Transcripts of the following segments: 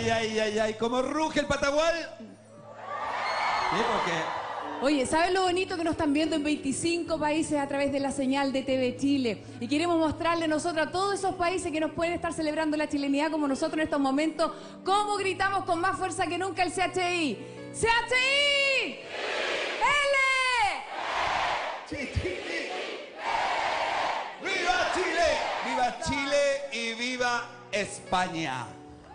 ay, ay, ay, ay. ¿Cómo ruge el Patagual? Sí, porque... Oye, ¿sabes lo bonito que nos están viendo en 25 países a través de la señal de TV Chile? Y queremos mostrarle nosotros a todos esos países que nos pueden estar celebrando la chilenidad como nosotros en estos momentos, cómo gritamos con más fuerza que nunca el CHI. ¡CHI! ¡L! ¡Viva Chile! ¡Viva Chile y viva España!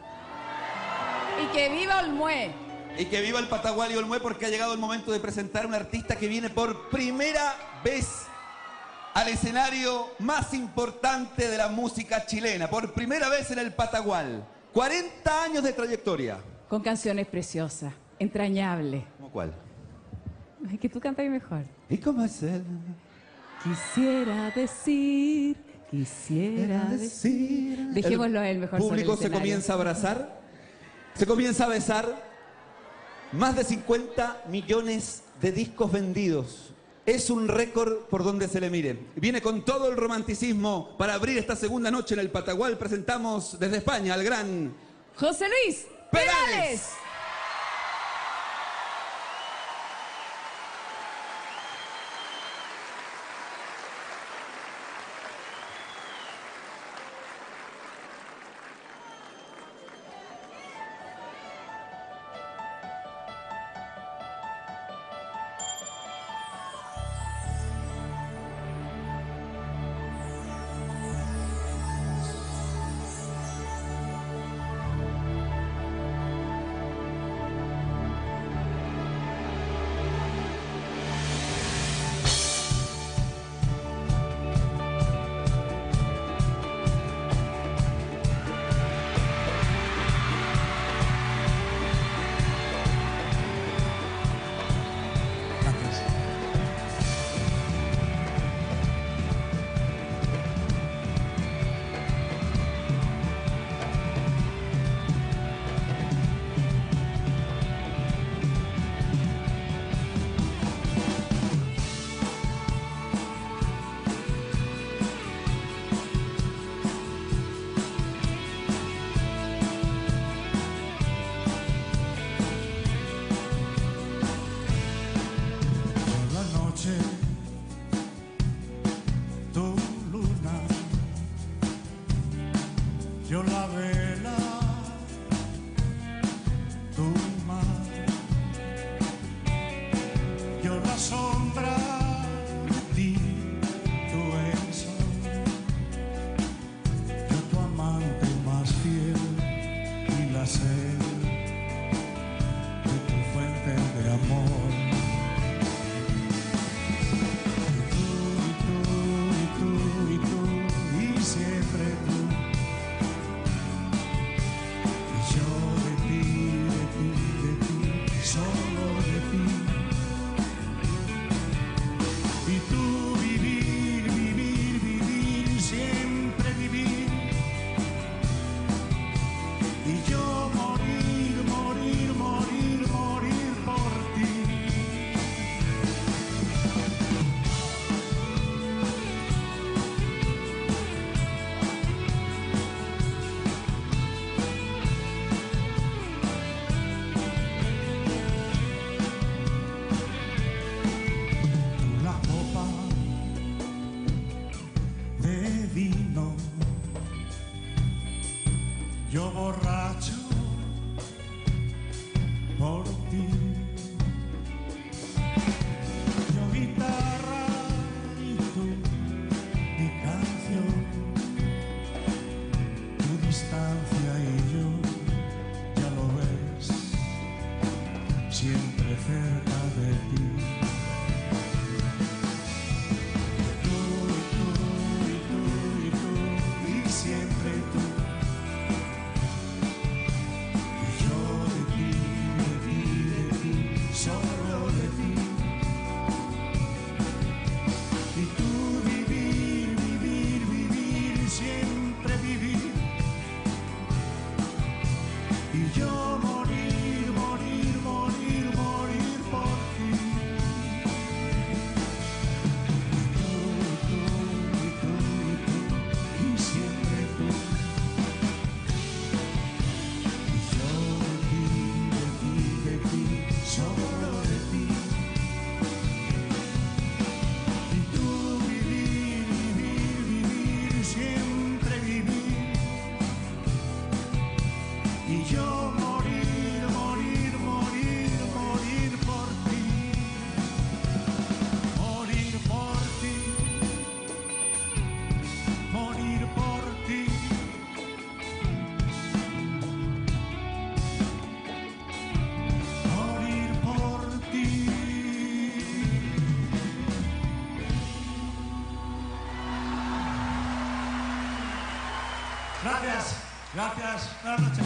Y que viva Olmué. Y que viva el Patagual y Olmué, porque ha llegado el momento de presentar a un artista que viene por primera vez al escenario más importante de la música chilena. Por primera vez en el Patagual. 40 años de trayectoria. Con canciones preciosas, entrañables. ¿Cómo cuál? Es que tú cantas mejor. ¿Y cómo es él? Quisiera decir. Dejémoslo a él mejor. El público sobre el se comienza a abrazar, se comienza a besar. Más de 50 millones de discos vendidos. Es un récord por donde se le mire. Viene con todo el romanticismo para abrir esta segunda noche en el Patagual. Presentamos desde España al gran José Luis Perales. Yo la vela, tu mar, yo la sombra, ti, tu el sol, yo tu amante más fiel y la sed de tu fuente de amor. Y siempre tú. Yo borracho por ti, yo guitarra y tú mi canción, tu distancia y yo, ya lo ves, siempre cerca de ti. Y siempre tú. Gracias, gracias. Buenas noches.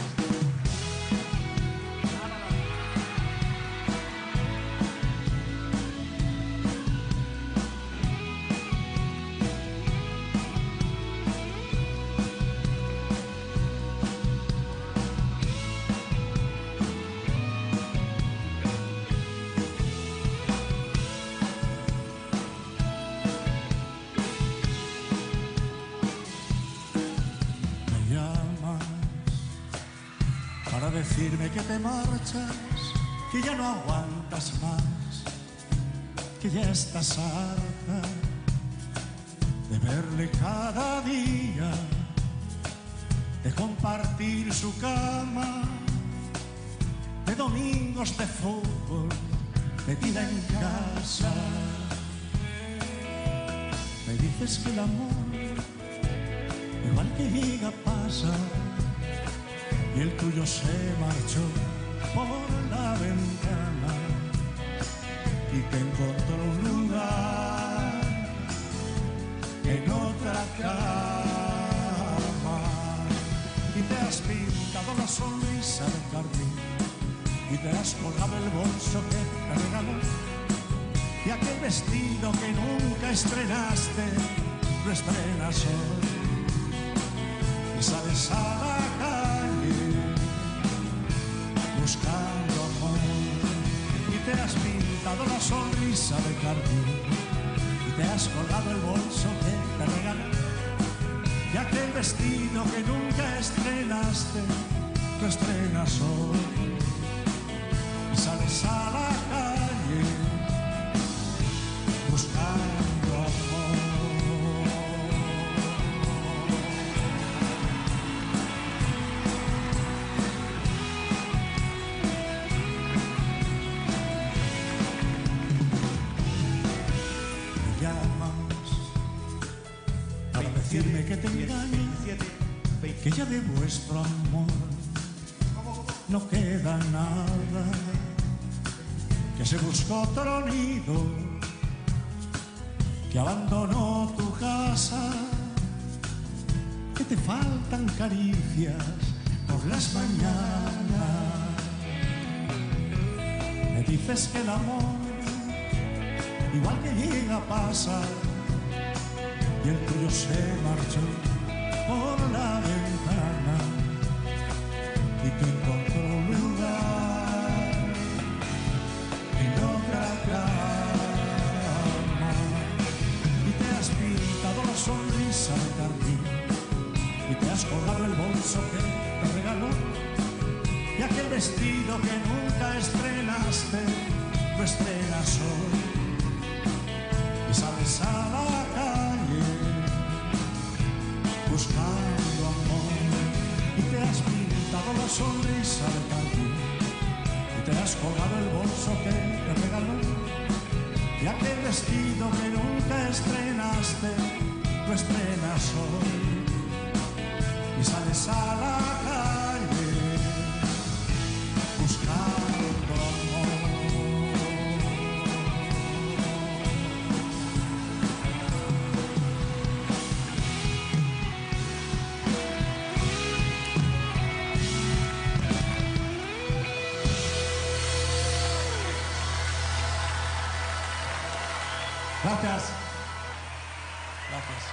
Decirme que te marchas, que ya no aguantas más, que ya estás harta de verle cada día, de compartir su cama, de domingos de fútbol, metida en casa. Me dices que el amor, igual que llega, pasa, y el tuyo se marchó por la ventana y te encontró un lugar en otra cama. Y te has pintado la sonrisa del jardín y te has colgado el bolso que te regaló, y aquel vestido que nunca estrenaste lo estrenas hoy y sales a la buscando amor. Y te has pintado la sonrisa de jardín y te has colgado el bolso que te regaló, y aquel vestido que nunca estrenaste lo estrenas hoy y sales a la calle buscando amor. Decirme que te engaño, que ya de vuestro amor no queda nada, que se buscó otro nido, que abandonó tu casa, que te faltan caricias por las mañanas. Me dices que el amor, igual que llega, pasa, y el tuyo se marchó por la ventana y te encontró un lugar en otra cama. Y te has pintado la sonrisa de jardín y te has colgado el bolso que te regaló, y aquel vestido que nunca estrenaste lo estrenas hoy y sales a la calle buscando amor. Y te has pintado la sonrisa del jardín y te has colgado el bolso que te regaló, y aquel vestido que nunca estrenaste lo estrenas hoy y sales a la calle buscando amor. Gracias. Gracias.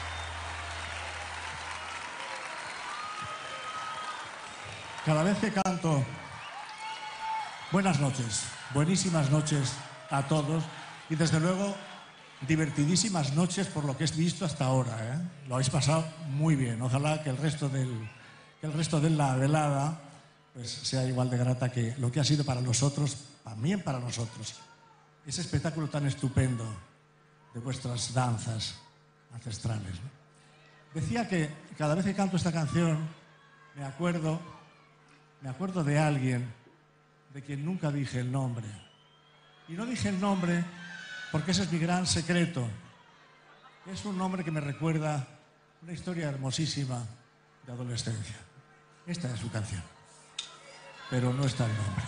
Cada vez que canto, buenas noches, buenísimas noches a todos, y desde luego divertidísimas noches por lo que he visto hasta ahora, ¿eh? Lo habéis pasado muy bien. Ojalá que el resto de la velada pues, sea igual de grata que lo que ha sido para nosotros, también para nosotros. Ese espectáculo tan estupendo de vuestras danzas ancestrales, ¿no? Decía que cada vez que canto esta canción me acuerdo de alguien de quien nunca dije el nombre. Y no dije el nombre porque ese es mi gran secreto. Es un nombre que me recuerda una historia hermosísima de adolescencia. Esta es su canción, pero no está el nombre.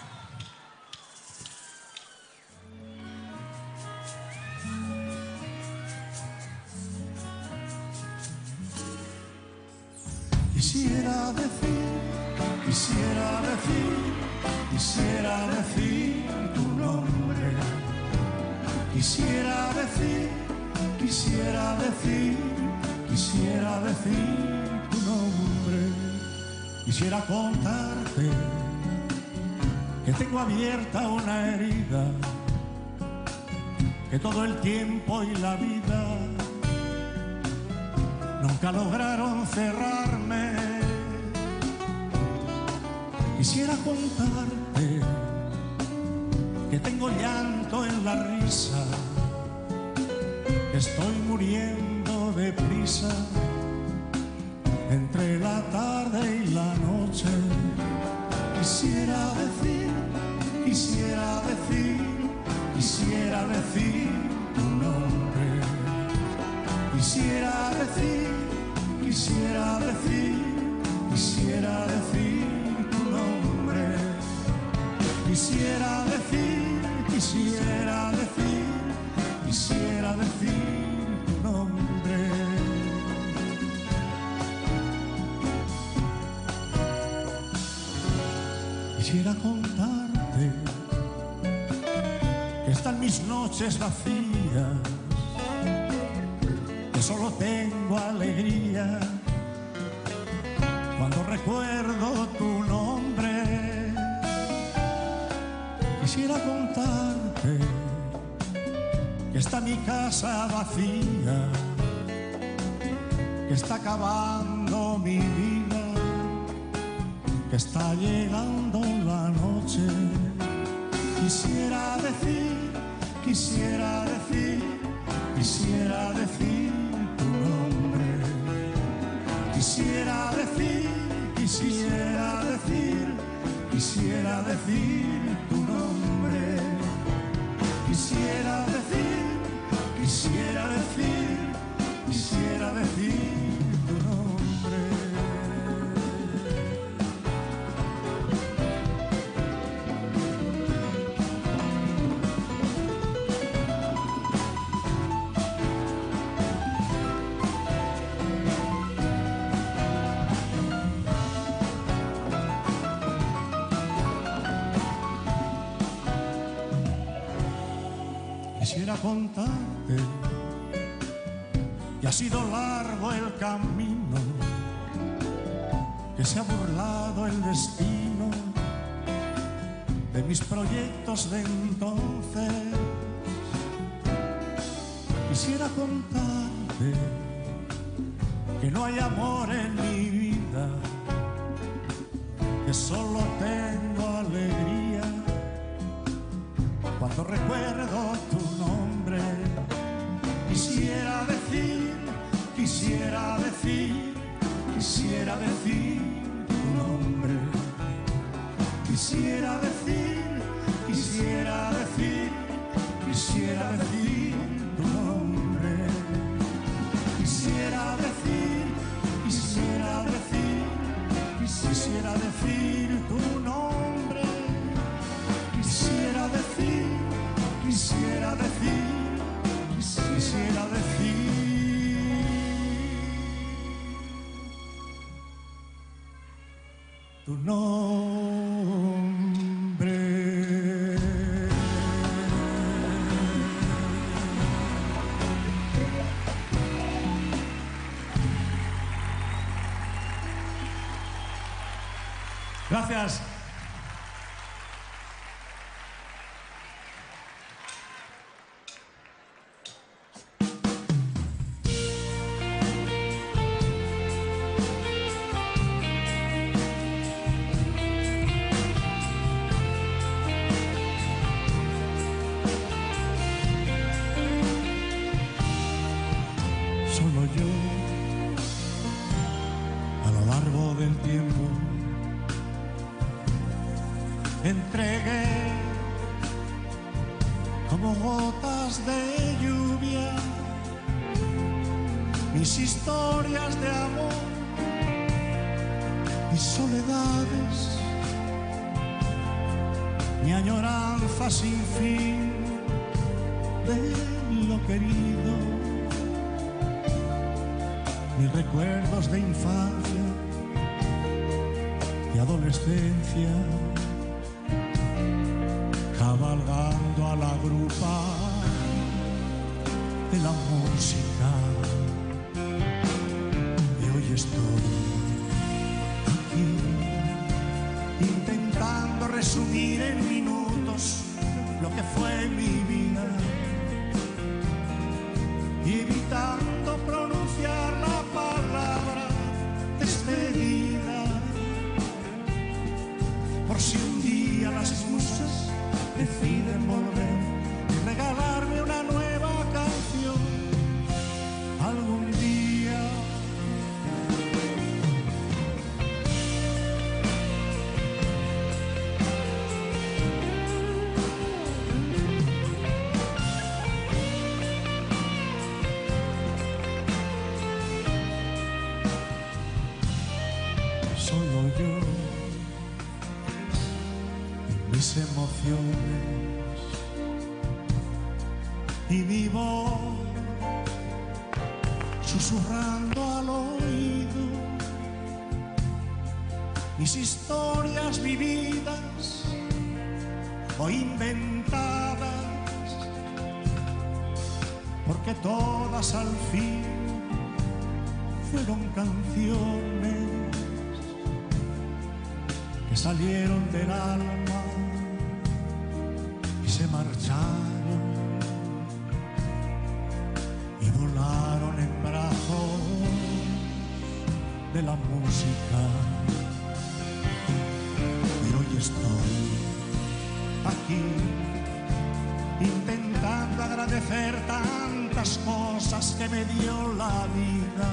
Quisiera decir tu nombre. Quisiera decir tu nombre. Quisiera contarte que tengo abierta una herida, que todo el tiempo y la vida nunca lograron cerrarme. Quisiera contarte que tengo llanto en la risa, que estoy muriendo de prisa entre la tarde y la noche. Quisiera decir tu nombre. Quisiera decir tu nombre. Quisiera decir tu nombre. Quisiera contarte que están mis noches vacías, que solo tengo alegría cuando recuerdo tu nombre. Quisiera contarte que está mi casa vacía, que está acabando mi vida, que está llegando la noche. Quisiera decir tu nombre. Quisiera decir tu nombre. Quisiera decir tu nombre. Quisiera contarte que ha sido largo el camino, que se ha burlado el destino de mis proyectos de entonces. Quisiera contarte que no hay amor en mi vida, que solo tengo alegría cuando recuerdo tu nombre. Quisiera decir tu nombre. Quisiera decir tu nombre. Quisiera decir tu nombre. Quisiera decir tu nombre. Gracias. Solo yo, a lo largo del tiempo, entregué como gotas de lluvia mis historias de amor y soledades, mi añoranza sin fin de lo querido, mis recuerdos de infancia de adolescencia, cabalgando a la grupa de la música. Y hoy estoy aquí, intentando resumir en minutos lo que fue mi vida, y evitando pronunciar la palabra despedida, por si un día las musas deciden volver y regalarme una nueva canción algún día. Solo yo, mis emociones y mi voz susurrando al oído, mis historias vividas o inventadas, porque todas al fin fueron canciones que salieron del alma y se marcharon y volaron en brazos de la música. Y hoy estoy aquí intentando agradecer tantas cosas que me dio la vida,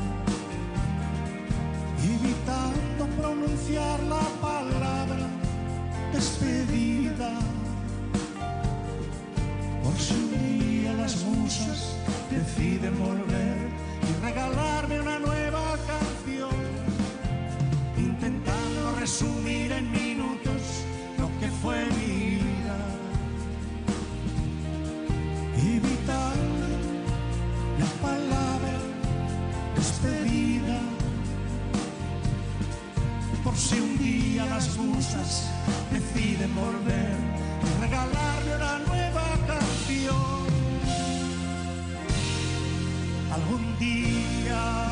evitando pronunciar la palabra despedida, por si un día las musas deciden volver y regalarme una nueva canción, intentando resumir en minutos lo que fue mi vida, evitando la palabra despedida, por si un día las musas deciden volver y regalarme una nueva canción algún día.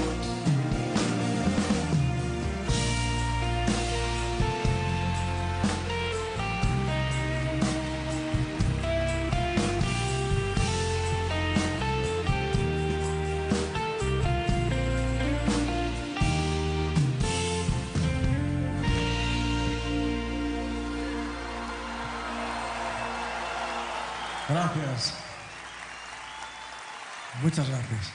Gracias. Muchas gracias.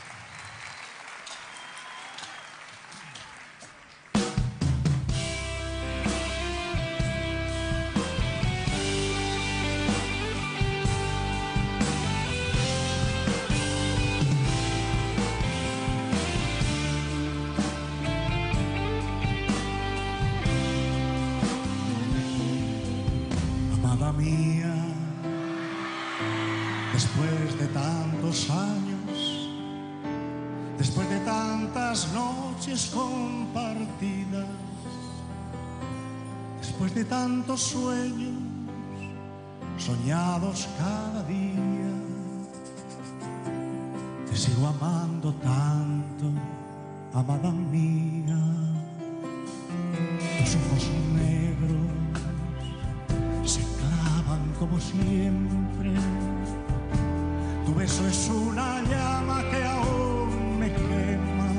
Amada mía, después de tantos años, después de tantas noches compartidas, después de tantos sueños soñados cada día, te sigo amando tanto, amada mía. Tus ojos negros se clavan como siempre. Tu beso es una llama que aún me quema.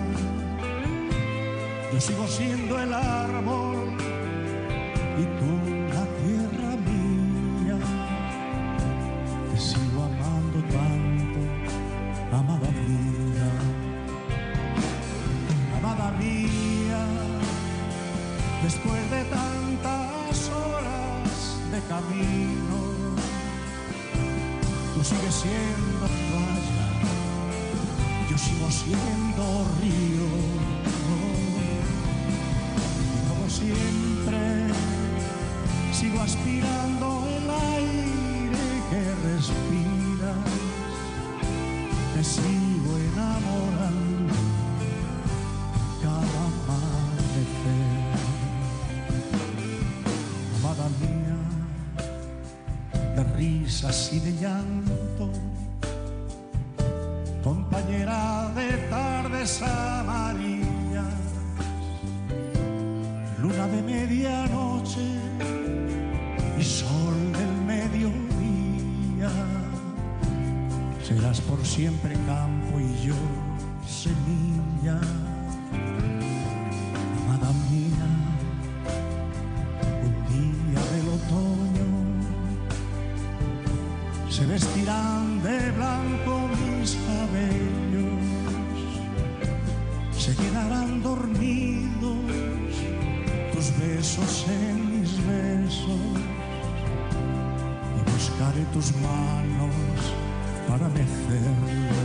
Yo sigo siendo el árbol y tú la tierra mía. Te sigo amando tanto, amada mía. Amada mía, después de tantas horas de camino, tú sigues siendo playa, yo sigo siendo río. Y como siempre, sigo aspirando el aire que respiras. Te sigo enamorando cada amanecer. risas y de llanto, compañera de tardes amarillas, luna de medianoche y sol del mediodía. Serás por siempre campo y yo semilla. Amada mía, un día del otoño se vestirán de blanco mis cabellos, se quedarán dormidos tus besos en mis besos y buscaré tus manos para mecerlo.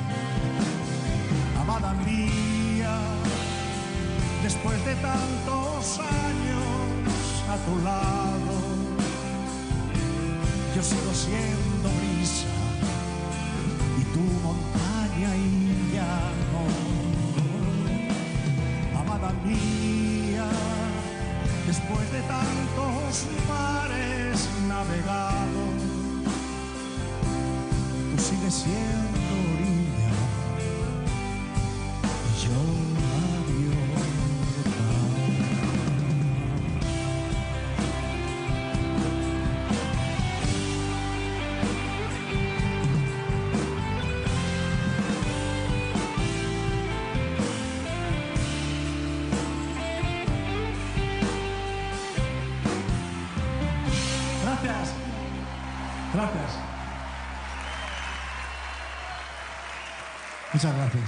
Amada mía, después de tantos años a tu lado, yo sigo siendo brisa y tu montaña y llano. Amada mía, después de tantos mares navegados, tú sigues siendo orilla y yo gaviota. Gracias. Gracias. Muchas gracias.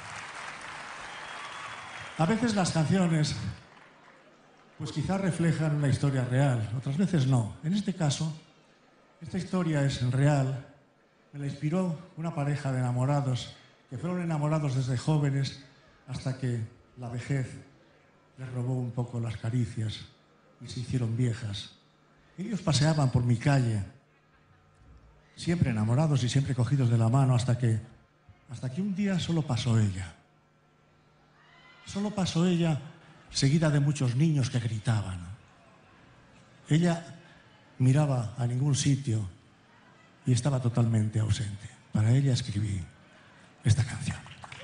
A veces las canciones, pues quizás reflejan una historia real, otras veces no. En este caso, esta historia es real. Me la inspiró una pareja de enamorados que fueron enamorados desde jóvenes hasta que la vejez les robó un poco las caricias y se hicieron viejas. Ellos paseaban por mi calle, siempre enamorados y siempre cogidos de la mano, hasta que un día solo pasó ella. Solo pasó ella, seguida de muchos niños que gritaban. Ella miraba a ningún sitio y estaba totalmente ausente. Para ella escribí esta canción.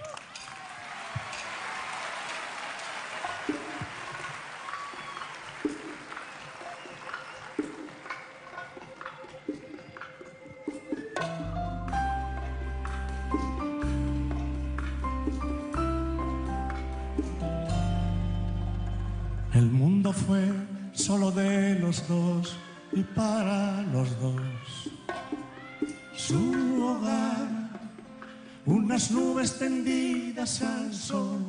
El mundo fue solo de los dos y para los dos. Su hogar, unas nubes tendidas al sol.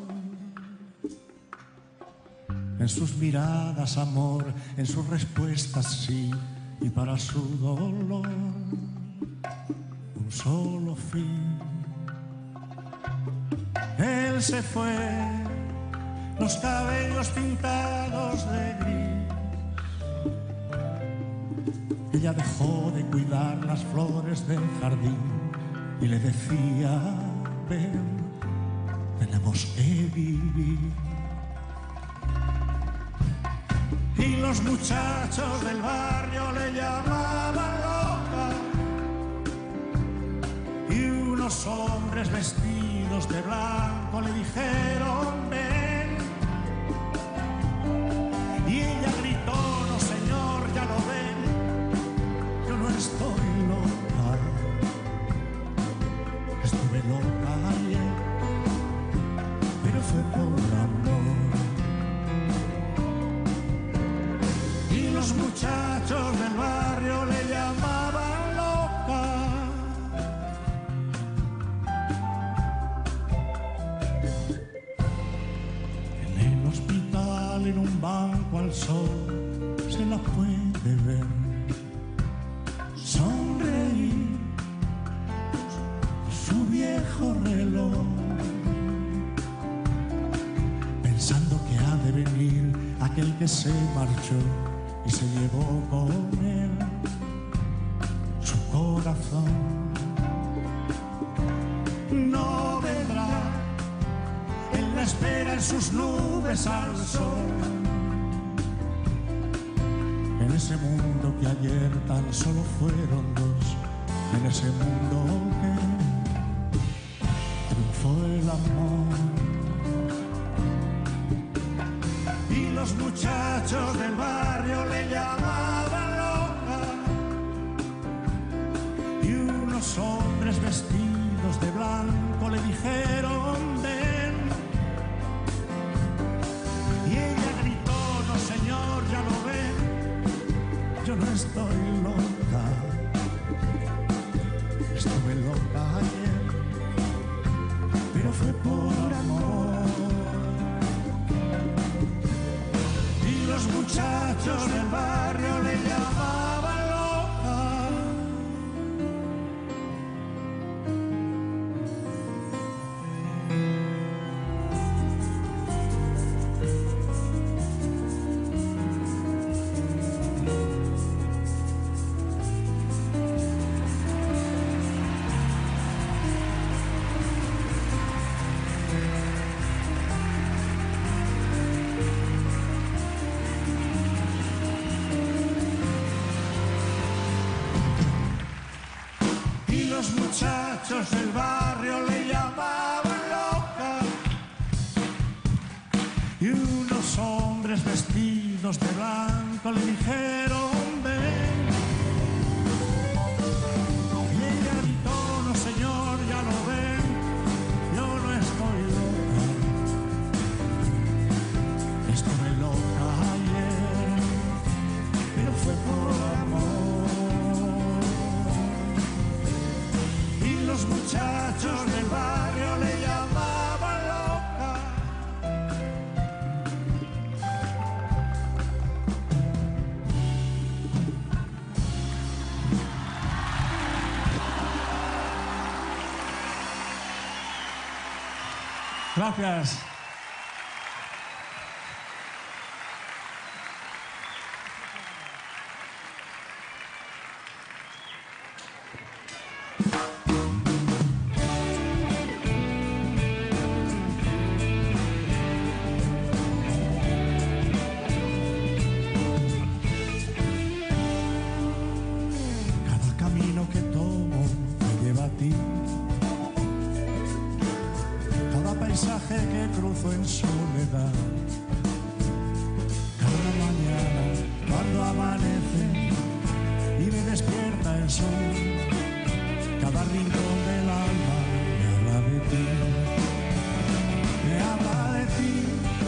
En sus miradas amor, en sus respuestas sí, y para su dolor un solo fin. Él se fue, los cabellos pintados de gris. Ella dejó de cuidar las flores del jardín y le decía, ven, tenemos que vivir. Y los muchachos del barrio le llamaban loca, y unos hombres vestidos de blanco le dijeron, ven. Y ella gritó, no señor, ya lo ven, yo no estoy loca, estuve loca ayer, pero fue por amor. Y los muchachos del barrio le llamaban loca, en el hospital, en un banco al sol, se la puede ver sonreír su viejo reloj, pensando que ha de venir aquel que se marchó y se llevó con él su corazón. No vendrá, él la espera en sus nubes al sol. En En ese mundo que ayer tan solo fueron dos, en ese mundo que triunfó el amor. Y los muchachos del barrio le llamaban loca, y unos hombres vestidos de blanco le dijeron ven. Y ella gritó, no señor, ya lo ven, yo no estoy loca, estuve loca ayer, pero fue por amor. Y los muchachos del barrio le llamaban loca. Los muchachos del barrio le llamaban loca, y unos hombres vestidos de blanco le dijeron ven. Y ella gritó, no señor, ya lo ven, yo no estoy loca, estuve loca ayer, pero fue por amor. Los muchachos del barrio le llamaban loca. Gracias. Que cruzo en soledad, cada mañana cuando amanece y me despierta el sol, cada rincón del alma me habla de ti, me habla de ti,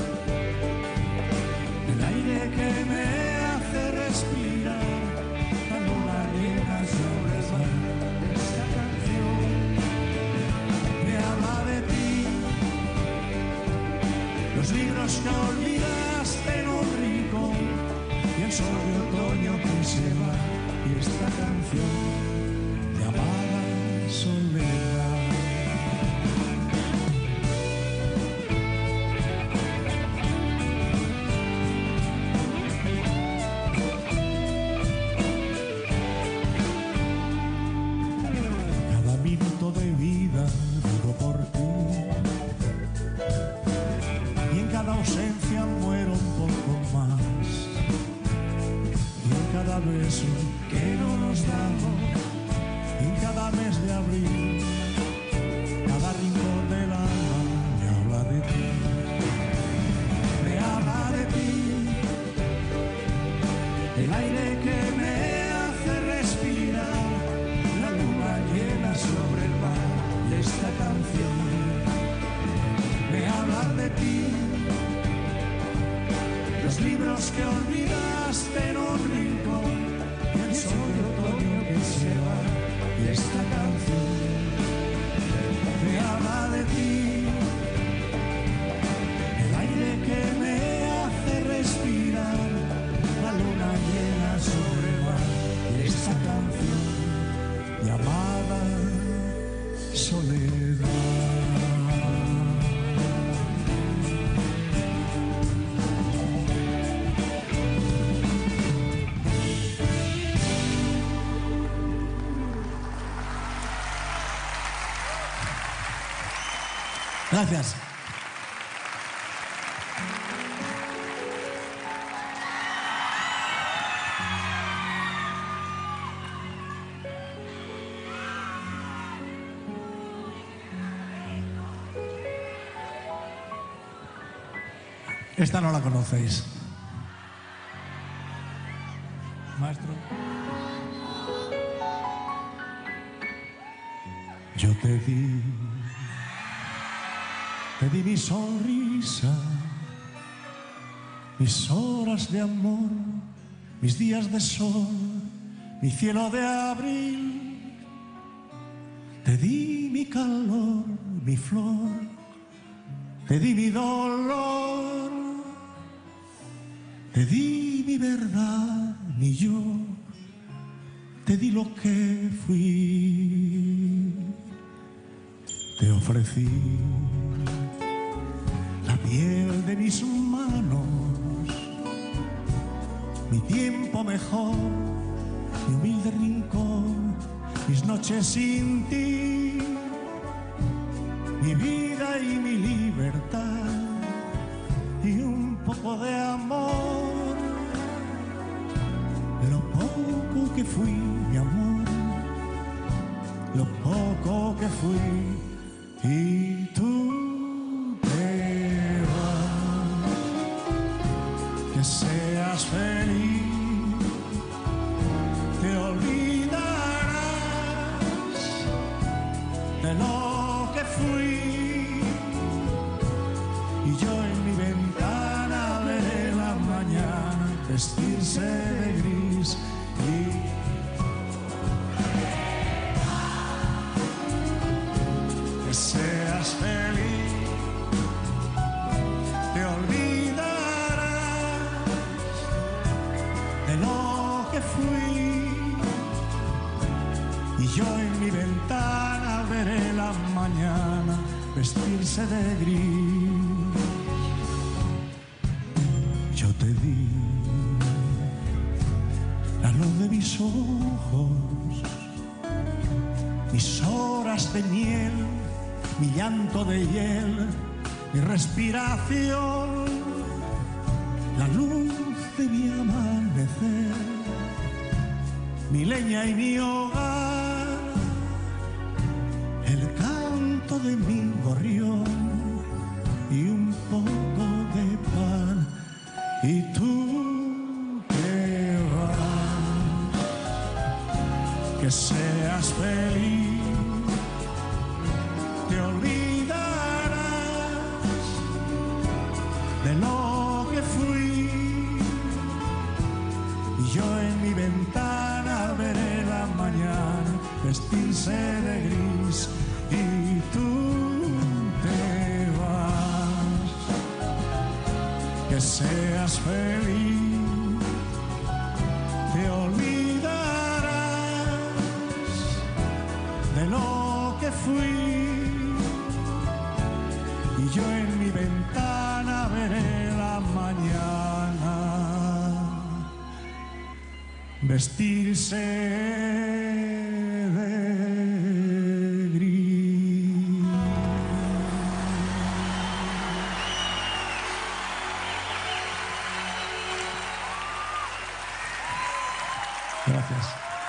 el aire que me hace respirar, la luna llena sobre el mar, esta canción me habla de ti. Los libros que olvidaste en un rincón y el sol de otoño que se va y esta canción llamada soledad. Cada minuto de vida vivo por ti. Cada ausencia muero un poco más, y en cada beso que no nos damos, en cada mes de abril, cada rincón del alma me habla de ti, me habla de ti, el aire que me hace respirar, la luna llena sobre el mar y esta canción me habla de ti. Los libros que olvidaste en un rincón y el sol de otoño que se va y esta canción me habla de ti, el aire que me hace respirar, la luna llena sobre el mar y esta canción llamada soledad. Gracias. Esta no la conocéis. Maestro. Yo te di mi sonrisa, mis horas de amor, mis días de sol, mi cielo de abril. Te di mi calor, mi flor, te di mi dolor, te di mi verdad, mi yo, te di lo que fui. Te ofrecí la piel de mis manos, mi tiempo mejor, mi humilde rincón, mis noches sin ti, mi vida y mi libertad, y un poco de amor, lo poco que fui, mi amor, lo poco que fui. Y tú te vas, que seas feliz, te olvidarás de lo que fui, y yo en mi ventana veré la mañana vestirse de gris. Que seas feliz, te olvidarás de lo que fui, y yo en mi ventana veré la mañana vestirse de gris. Yo te di la luz de mis ojos, mis horas de miel, mi llanto de hiel, mi respiración, la luz de mi amanecer, mi leña y mi hogar, el canto de mi gorrión y un poco de pan. Y tú te vas, que seas feliz, te olvidarás de lo que fui, y yo en mi ventana veré la mañana vestirse de gris. Y tú te vas, que seas feliz, te olvidarás de lo que fui, y yo en mi ventana veré la mañana vestirse de gris. Gracias.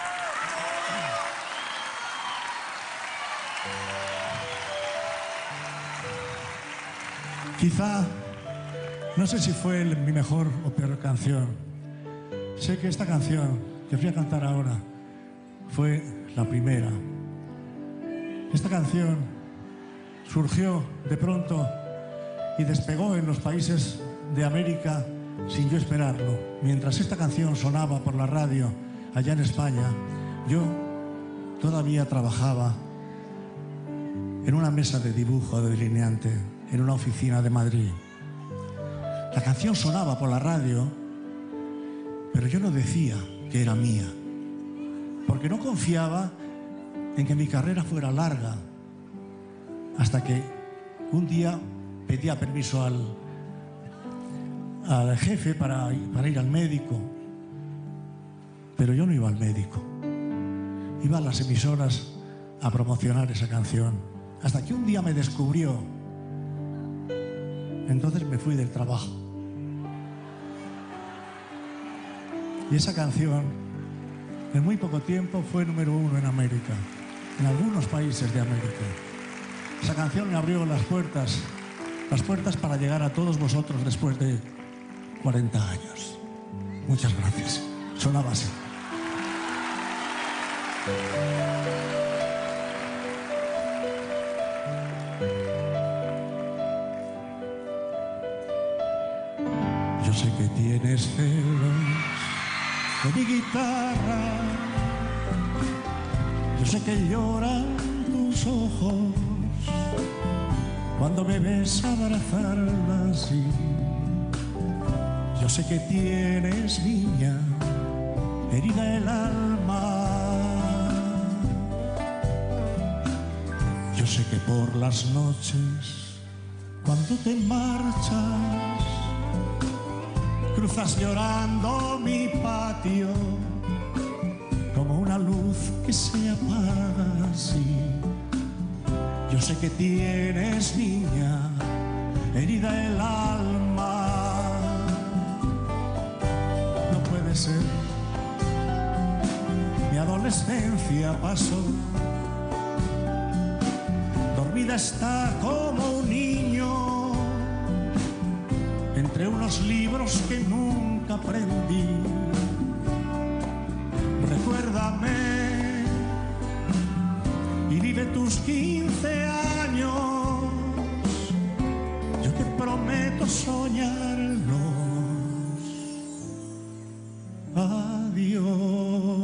Quizá, no sé si fue mi mejor o peor canción. Sé que esta canción que voy a cantar ahora fue la primera. Esta canción surgió de pronto y despegó en los países de América sin yo esperarlo. Mientras esta canción sonaba por la radio allá en España, yo todavía trabajaba en una mesa de dibujo de delineante en una oficina de Madrid. La canción sonaba por la radio, pero yo no decía que era mía, porque no confiaba en que mi carrera fuera larga, hasta que un día pedía permiso al jefe para ir al médico, pero yo no iba al médico, iba a las emisoras a promocionar esa canción, hasta que un día me descubrió. Entonces me fui del trabajo. Y esa canción, en muy poco tiempo, fue número 1 en América, en algunos países de América. Esa canción me abrió las puertas las puertas para llegar a todos vosotros después de 40 años. Muchas gracias. Sonaba así. Yo sé que tienes celos de mi guitarra. Yo sé que lloran tus ojos cuando me ves abrazarla así. Yo sé que tienes, niña, herida el alma. Yo sé que por las noches, cuando te marchas, cruzas llorando mi patio como una luz que se apaga así. Yo sé que tienes, niña, herida el alma. No puede ser, mi adolescencia pasó, dormida está como un niño entre unos libros que nunca aprendí. Recuérdame y vive tus 15 años. Yo te prometo soñarlos. Adiós.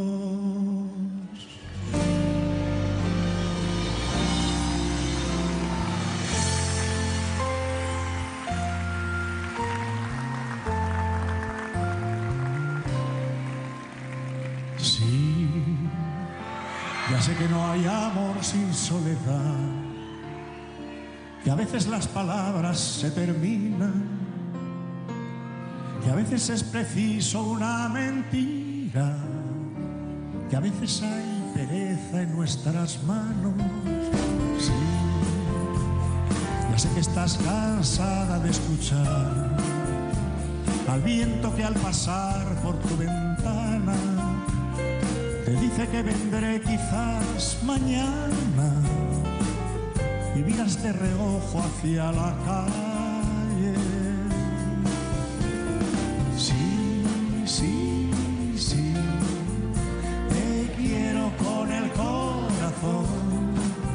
Sí, ya sé que no hay amor sin soledad, que a veces las palabras se terminan, que a veces es preciso una mentira, que a veces hay pereza en nuestras manos. Sí, ya sé que estás cansada de escuchar al viento que al pasar por tu ventana te dice que vendré quizás mañana, y miras de reojo hacia la calle. Sí, sí, sí, te quiero con el corazón.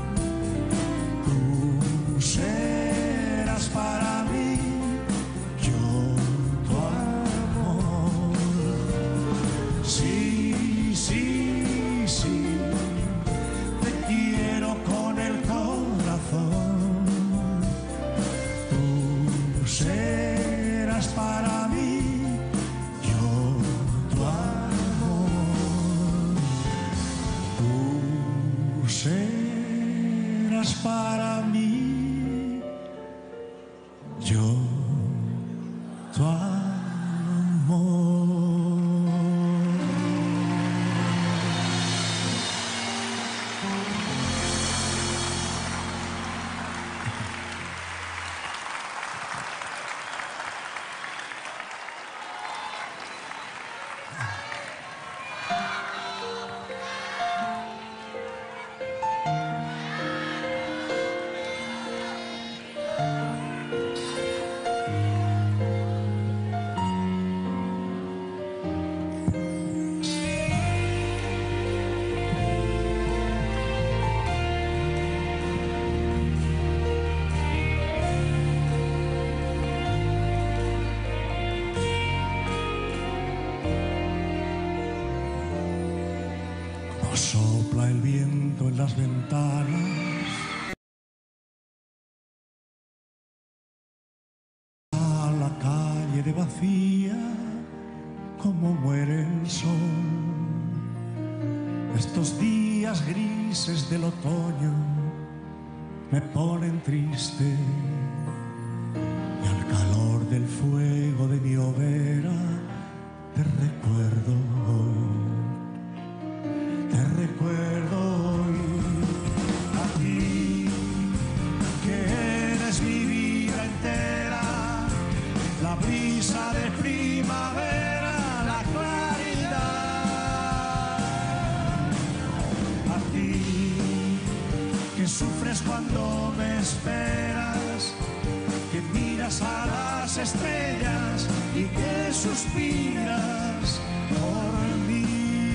Tú serás para mí, yo tu amor. Sí, sí, sí, te quiero con el corazón. Tú serás para mí, yo tu amor. Tú serás para mí, yo tu amor. Sopla el viento en las ventanas, a la calle de vacía, como muere el sol. Estos días grises del otoño me ponen triste, y al calor del fuego de mi hoguera te recuerdo hoy. Te recuerdo hoy, a ti, que eres mi vida entera, la brisa de primavera, la claridad. A ti, que sufres cuando me esperas, que las estrellas y que suspiras por mí.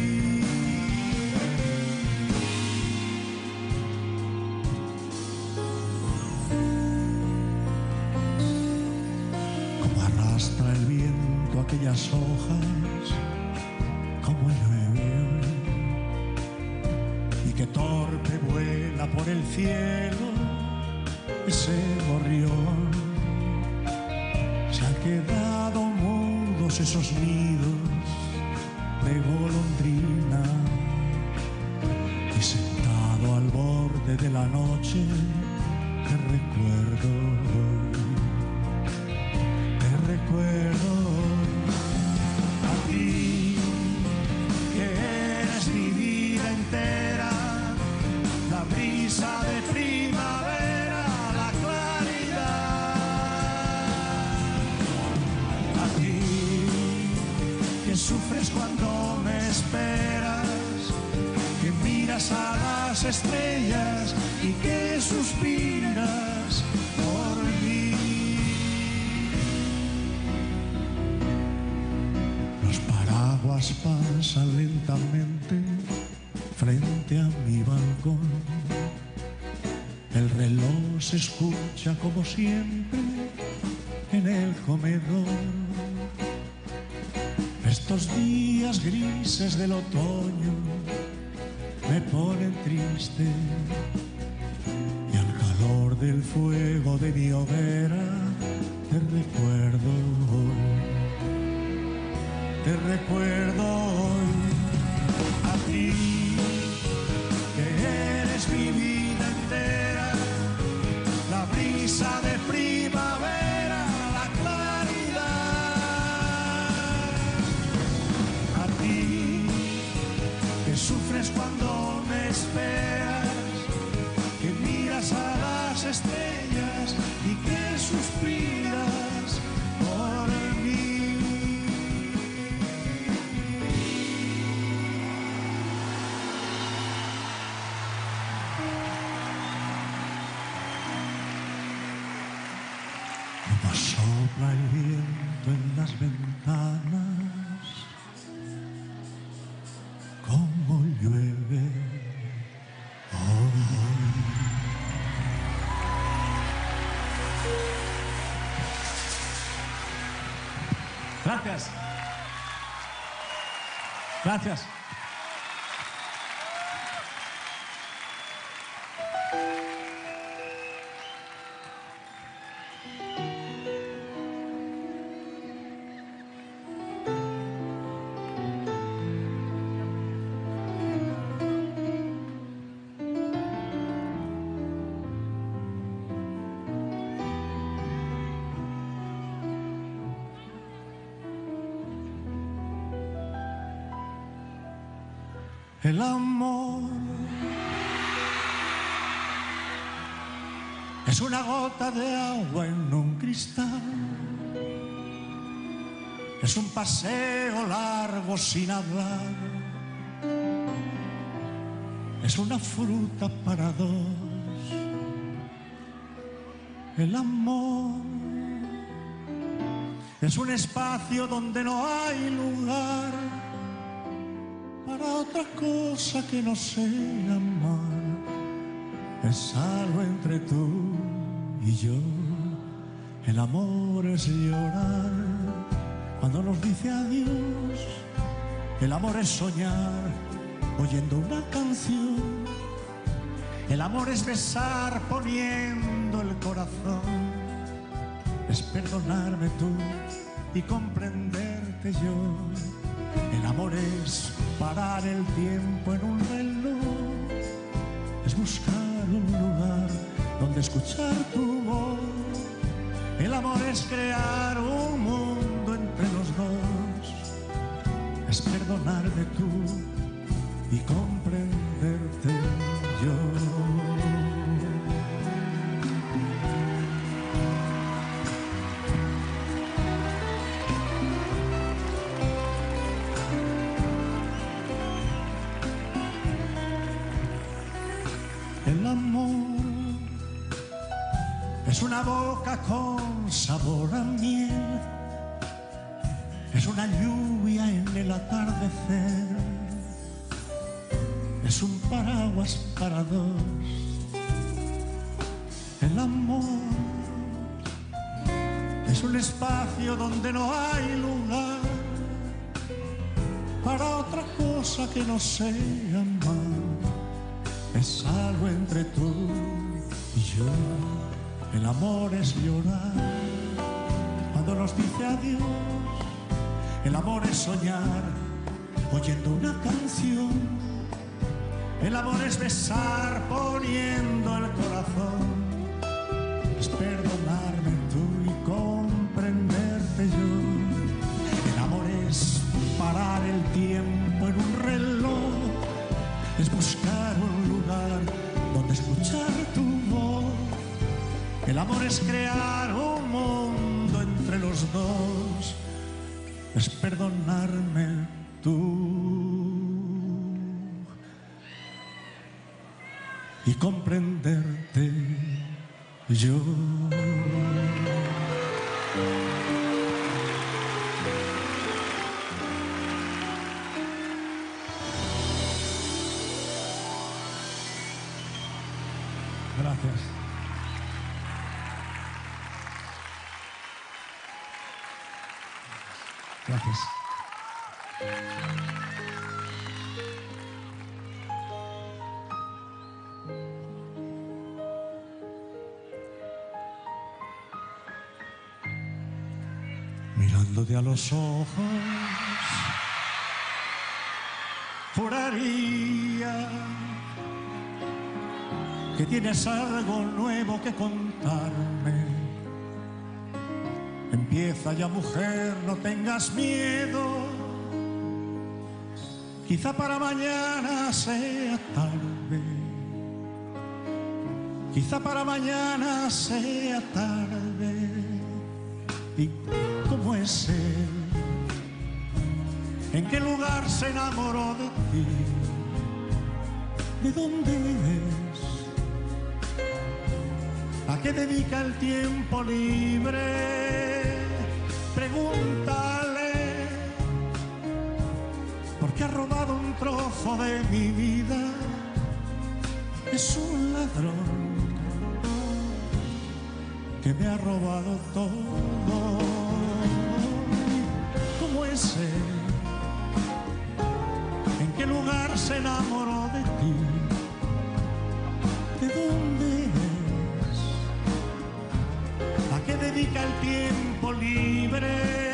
Como arrastra el viento aquellas hojas, como llueve y que torpe vuela por el cielo ese gorrión. Se han quedado mudos esos nidos de golondrina y sentado al borde de la noche te recuerdo a ti, que eres mi vida entera, la brisa de primavera, la claridad. A ti, que sufres cuando me esperas, que miras a las estrellas y que suspiras por mí. Los paraguas pasan lentamente frente a mi balcón. El reloj se escucha como siempre en el comedor. Estos días grises del otoño me ponen triste y al calor del fuego de mi hoguera te recuerdo hoy a ti, que eres mi vida entera, la brisa de primavera, la claridad. A ti, que sufres cuando me esperas, que miras a las estrellas y que suspiras por mí. Como sopla el viento en las ventanas, como llueve hoy. Gracias. Gracias. El amor es una gota de agua en un cristal, es un paseo largo sin hablar, es una fruta para dos. El amor es un espacio donde no hay lugar para otra cosa que no sea amar. Es algo entre tú y yo. El amor es llorar cuando nos dice adiós. El amor es soñar oyendo una canción. El amor es besar poniendo el corazón. Es perdonarme tú y comprenderte yo. El amor es parar el tiempo en un reloj, es buscar un lugar donde escuchar tu voz. El amor es crear un mundo entre los dos, es perdonarme tú y comprenderte yo. El amor es una boca con sabor a miel, Es una lluvia en el atardecer, es un paraguas para dos. El amor es un espacio donde no hay lugar para otra cosa que no sea amar. Es algo entre tú y yo. El amor es llorar cuando nos dice adiós. El amor es soñar oyendo una canción. El amor es besar poniendo el corazón. Es perdonarme tú y comprenderte yo. El amor es parar el tiempo en un reloj. Es buscar un lugar donde escuchar tu voz. El amor es crear un mundo entre los dos. Es perdonarme tú y comprenderte yo. Gracias. Gracias. Mirándote a los ojos, juraría que tienes algo nuevo que contarme. Empieza ya, mujer, no tengas miedo. Quizá para mañana sea tarde. Quizá para mañana sea tarde. ¿Y cómo es él? ¿En qué lugar se enamoró de ti? ¿De dónde es? ¿A qué dedica el tiempo libre? Pregúntale, porque ha robado un trozo de mi vida. Es un ladrón que me ha robado todo. ¿Cómo es él? ¿En qué lugar se enamoró de ti? ¿De dónde es? ¿A qué dedica el tiempo libre?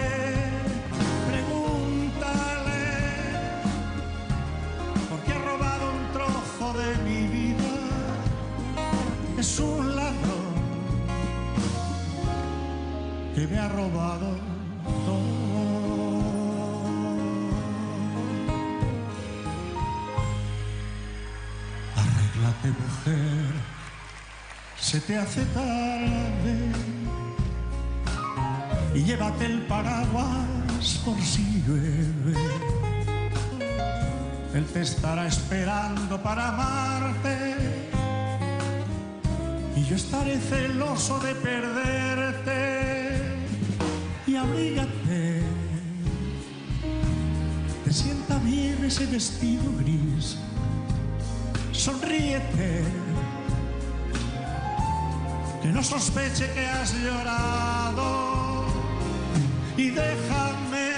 Pregúntale, porque ha robado un trozo de mi vida. Es un ladrón que me ha robado todo. Arréglate, mujer, se te hace tarde, y llévate el paraguas por si llueve. Él te estará esperando para amarte, y yo estaré celoso de perderte. Y abrígate, te sienta bien ese vestido gris. Sonríete, que no sospeche que has llorado. Y déjame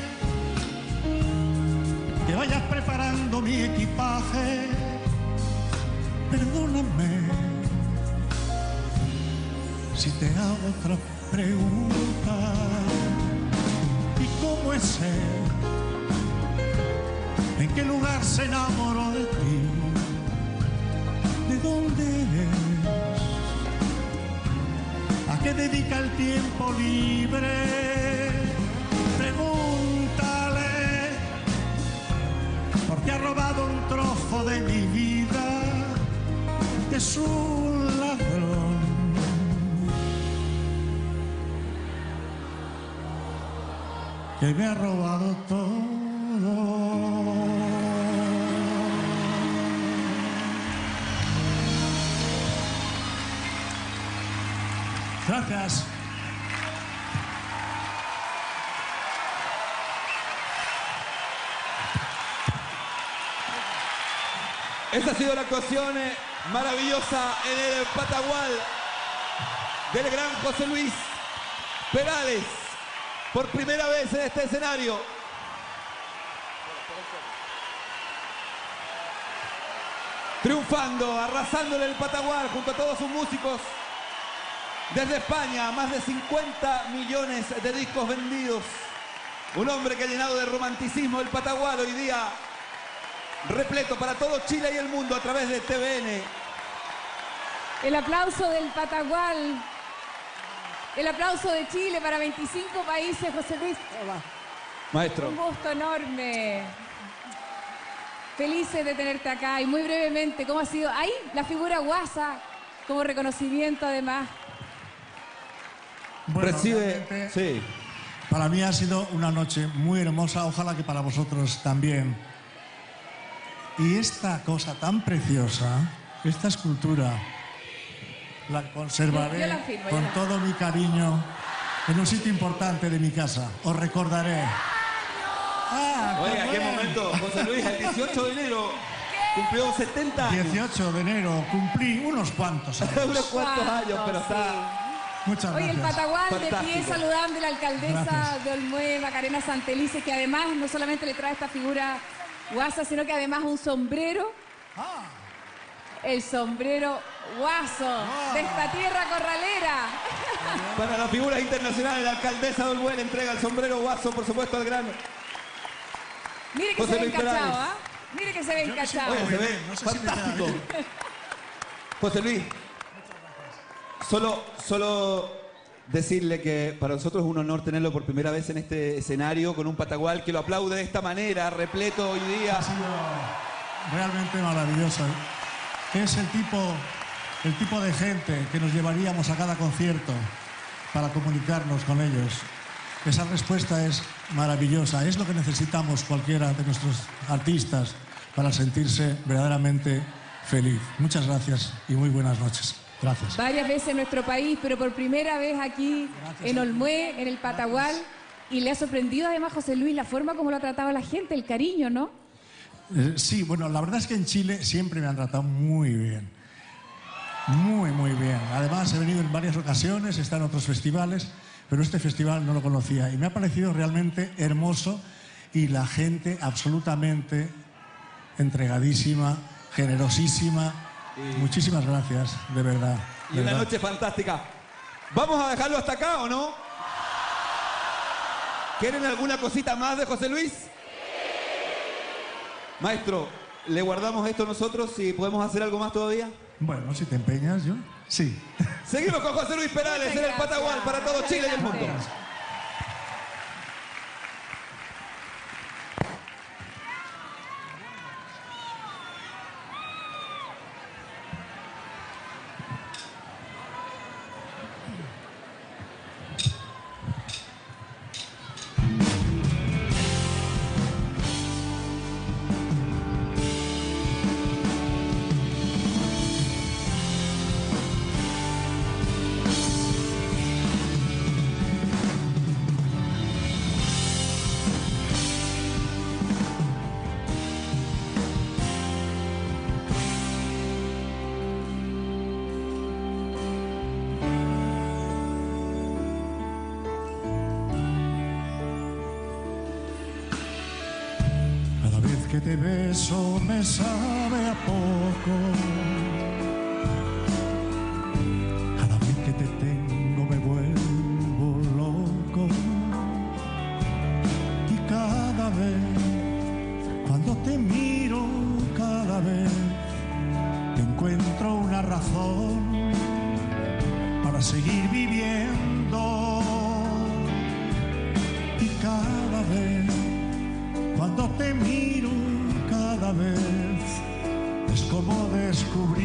que vayas preparando mi equipaje. Perdóname si te hago otra pregunta. ¿Y cómo es él? ¿En qué lugar se enamoró de ti? ¿De dónde es? ¿A qué dedica el tiempo libre? Pregúntale, porque ha robado un trozo de mi vida. Es un ladrón que me ha robado todo. Gracias. Esa ha sido la actuación maravillosa en el Patagual del gran José Luis Perales. Por primera vez en este escenario. Triunfando, arrasando en el Patagual junto a todos sus músicos. Desde España, más de 50 millones de discos vendidos. Un hombre que ha llenado de romanticismo el Patagual hoy día. Repleto para todo Chile y el mundo a través de TVN. El aplauso del Patagual. El aplauso de Chile para 25 países, José Luis. Maestro. Un gusto enorme. Felices de tenerte acá. Y muy brevemente, ¿cómo ha sido? Ahí, la figura guasa, como reconocimiento además. Bueno, recibe, sí. Para mí ha sido una noche muy hermosa, ojalá que para vosotros también. Y esta cosa tan preciosa, esta escultura, la conservaré Yo la firmo, con todo mi cariño en un sitio importante de mi casa. Os recordaré. Oiga, qué momento, José Luis, el 18 de enero cumplió 70 años. 18 de enero cumplí unos cuantos años. Unos cuantos años, pero está... Sí. Muchas Hoy gracias. el Patagual de pie Fantástico. saludando a la alcaldesa Gracias. de Olmué, Macarena Santelice, que además no solamente le trae esta figura guasa, sino que además un sombrero. El sombrero guaso de esta tierra corralera. Para las figuras internacionales, la alcaldesa de Olmué le entrega el sombrero guaso, por supuesto, al gran... Mire que José se ve Luis encachado, Perales. ¿ah? Mire que se ve encachado. Oye, se ve No sé si me queda fantástico. bien. José Luis, solo decirle que para nosotros es un honor tenerlo por primera vez en este escenario con un Patagual que lo aplaude de esta manera, repleto hoy día. Ha sido realmente maravilloso. Es el tipo de gente que nos llevaríamos a cada concierto para comunicarnos con ellos. Esa respuesta es maravillosa. Es lo que necesitamos cualquiera de nuestros artistas para sentirse verdaderamente feliz. Muchas gracias y muy buenas noches. Gracias. Varias veces en nuestro país, pero por primera vez aquí en Olmué, en el Patagual. Y le ha sorprendido además, José Luis, la forma como lo ha tratado la gente, el cariño, ¿no? Sí, bueno, la verdad es que en Chile siempre me han tratado muy bien. Muy, muy bien. Además, he venido en varias ocasiones, he estado en otros festivales, pero este festival no lo conocía. Y me ha parecido realmente hermoso y la gente absolutamente entregadísima, generosísima. Muchísimas gracias, de verdad. Y de una verdad. noche fantástica. ¿Vamos a dejarlo hasta acá o no? ¿Quieren alguna cosita más de José Luis? Maestro, ¿le guardamos esto nosotros y podemos hacer algo más todavía? Bueno, si te empeñas, yo sí. Seguimos con José Luis Perales en el Patagual para todo Chile y el mundo. Cada vez que te beso me sabe a poco. Cada vez que te tengo me vuelvo loco. Y cada vez, cuando te miro, cada vez te encuentro una razón para seguir viviendo. Y cada vez, cuando te miro, cada vez es como descubrir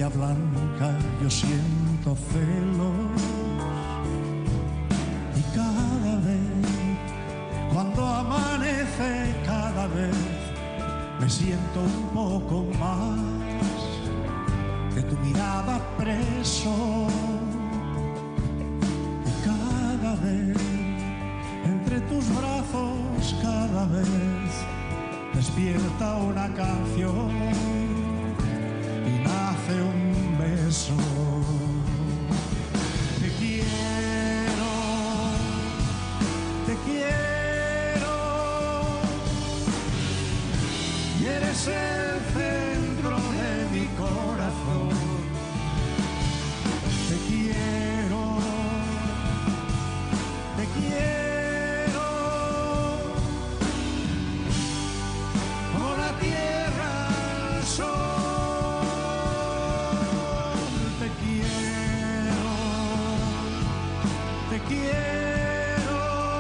estrella blanca yo siento celos. Y cada vez, cuando amanece, cada vez me siento un poco más de tu mirada preso. Y cada vez, entre tus brazos, cada vez despierta una canción y nace un beso. Te quiero, te quiero, y eres el centro de mi corazón. Te quiero, te quiero, como la tierra al sol. Te quiero, te quiero,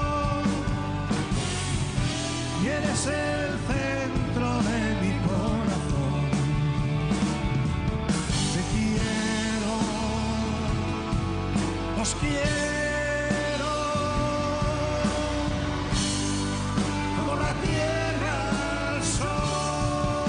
y eres el centro de mi corazón. Te quiero, os quiero, como la tierra al sol.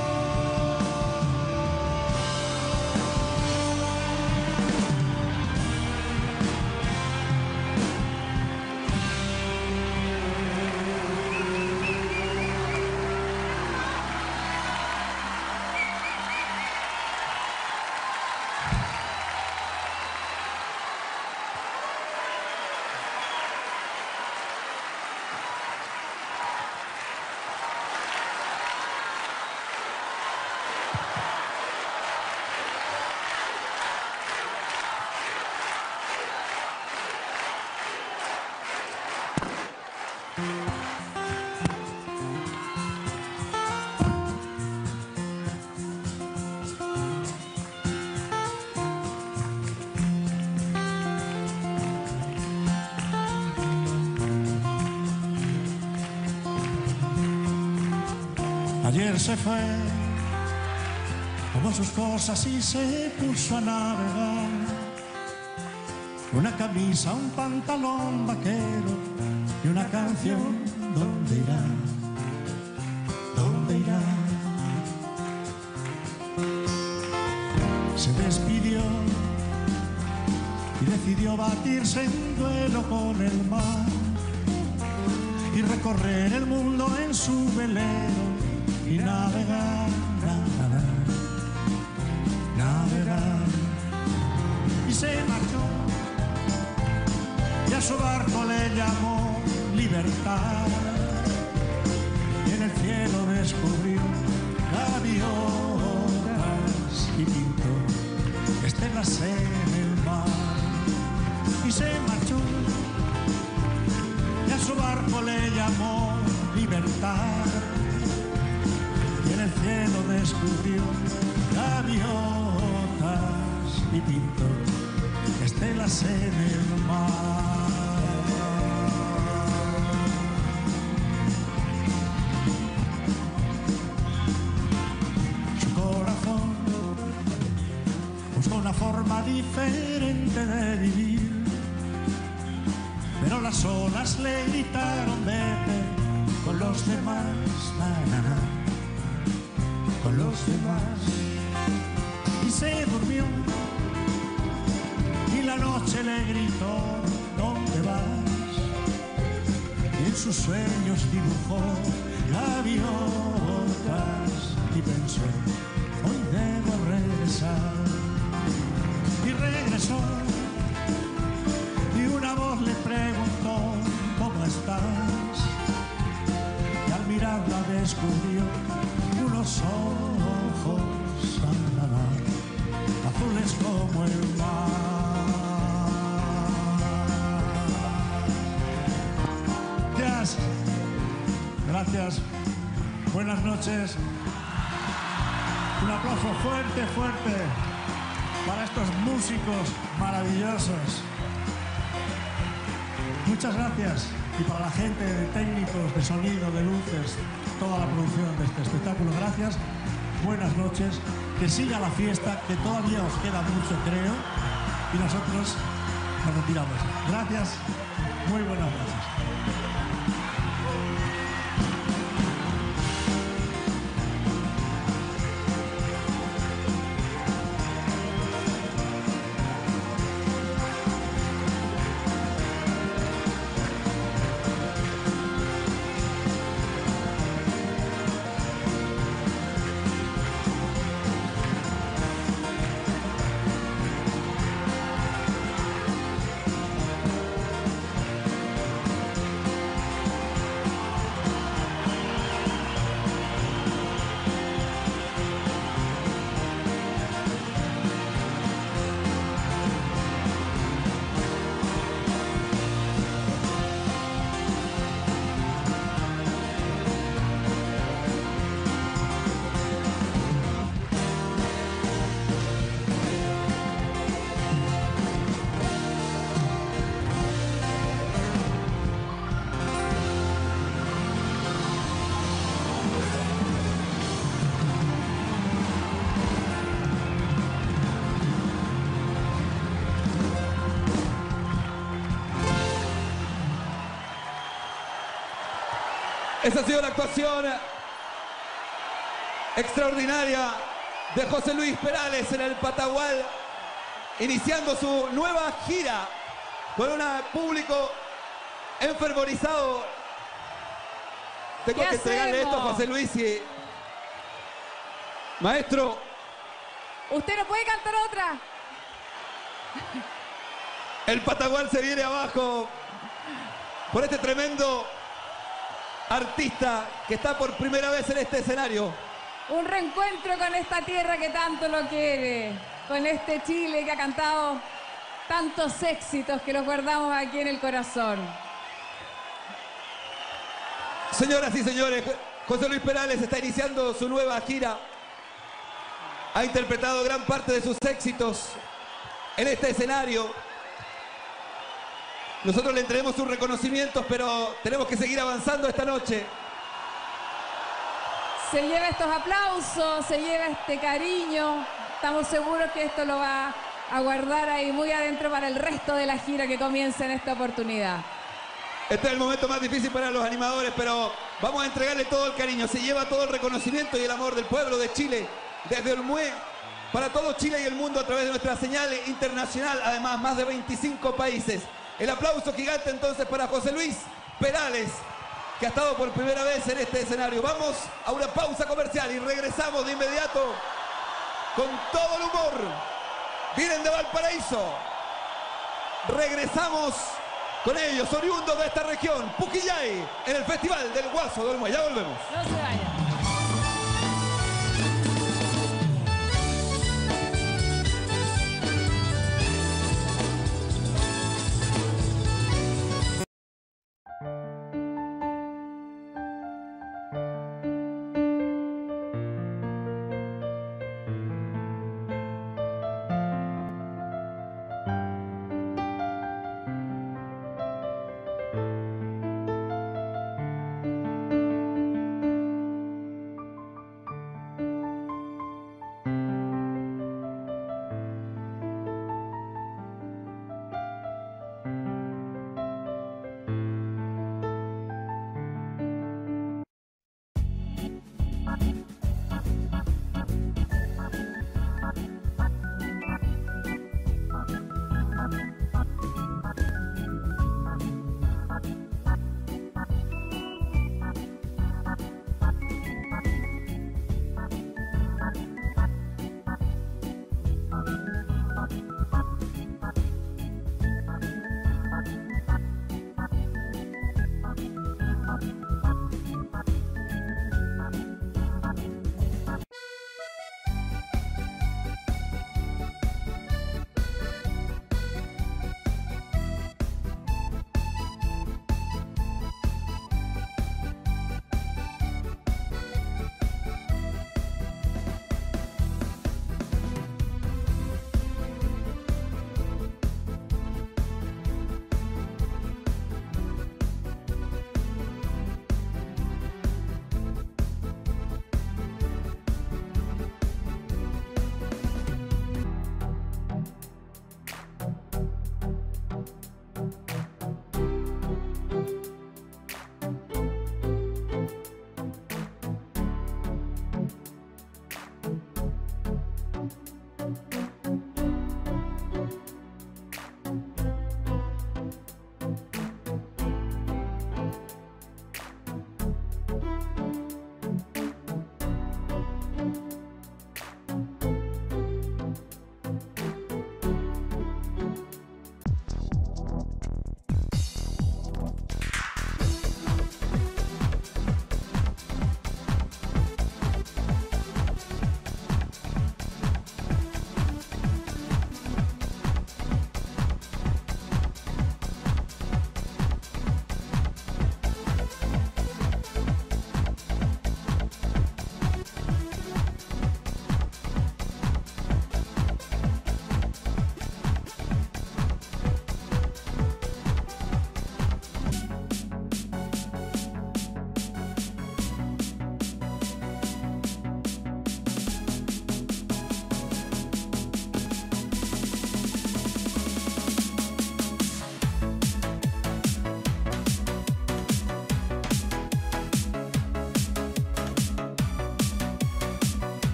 Ayer se fue, tomó sus cosas y se puso a navegar. Una camisa, un pantalón vaquero y una canción. ¿Dónde irá? ¿Dónde irá? Se despidió y decidió batirse en duelo con el mar y recorrer el mundo en su velero y navegar, navegar. Y se marchó y a su barco le llamó libertad. Y en el cielo descubrió gaviotas y pintó estelas en el mar. Y se marchó y a su barco le llamó libertad. Y en el cielo descubrió gaviotas y pintó estelas en el mar. Su corazón buscó una forma diferente de vivir, pero las olas le gritaron: vete con los demás, con los demás. Y se durmió y la noche le gritó: ¿dónde vas? Y en sus sueños dibujó gaviotas y pensó: hoy debo regresar. Y regresó y una voz le preguntó: ¿cómo estás? Y al mirarla descubrió unos ojos azules como el mar. Gracias. Gracias. Buenas noches. Un aplauso fuerte, fuerte para estos músicos maravillosos. Muchas gracias. Y para la gente de técnicos, de sonido, de luces, toda la producción de este espectáculo, gracias. buenas noches, que siga la fiesta, que todavía os queda mucho, creo, y nosotros nos retiramos. Gracias, muy buenas noches. Esa ha sido la actuación extraordinaria de José Luis Perales en el Patagual, iniciando su nueva gira con un público enfervorizado. Tengo que entregarle esto a José Luis y... Maestro. Usted no puede cantar otra. El Patagual se viene abajo por este tremendo artista que está por primera vez en este escenario. Un reencuentro con esta tierra que tanto lo quiere, con este Chile que ha cantado tantos éxitos que los guardamos aquí en el corazón. Señoras y señores, José Luis Perales está iniciando su nueva gira. Ha interpretado gran parte de sus éxitos en este escenario. Nosotros le entreguemos sus reconocimientos, pero tenemos que seguir avanzando esta noche. Se lleva estos aplausos, se lleva este cariño. Estamos seguros que esto lo va a guardar ahí muy adentro para el resto de la gira que comienza en esta oportunidad. Este es el momento más difícil para los animadores, pero vamos a entregarle todo el cariño. Se lleva todo el reconocimiento y el amor del pueblo de Chile, desde Olmué, para todo Chile y el mundo a través de nuestra señal internacional. Además, más de 25 países. El aplauso gigante entonces para José Luis Perales, que ha estado por primera vez en este escenario. Vamos a una pausa comercial y regresamos de inmediato con todo el humor. Vienen de Valparaíso. Regresamos con ellos, oriundos de esta región, Puquillay, en el Festival del Guaso de Olmué. Ya volvemos. No se vayan.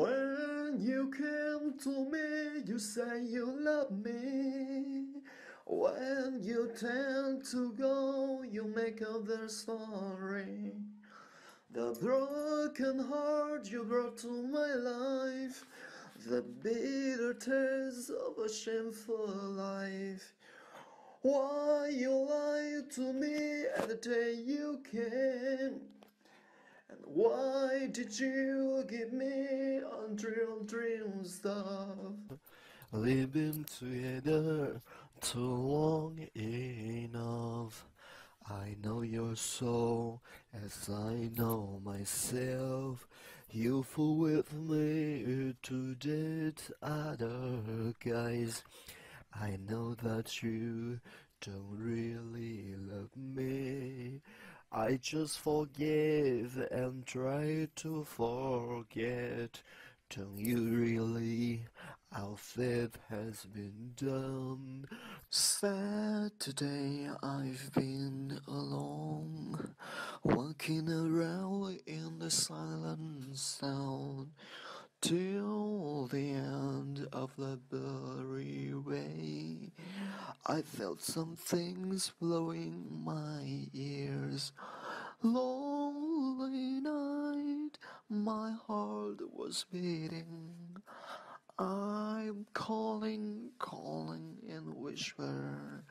When you came to me, you say you love me. When you tend to go, you make others sorry. The broken heart you brought to my life, the bitter taste of a shameful life. Why you lied to me at the day you came? And why did you give me unreal dream stuff? We've been together too long enough. I know your soul as I know myself. You fool with me to date other guys. I know that you don't really love me. I just forgive and try to forget. Don't you really? Our faith has been done. Saturday I've been alone, walking around in the silent sound, till the end of the blurry way. I felt some things blowing my ears. Lonely night, my heart was beating. I'm calling in whisper.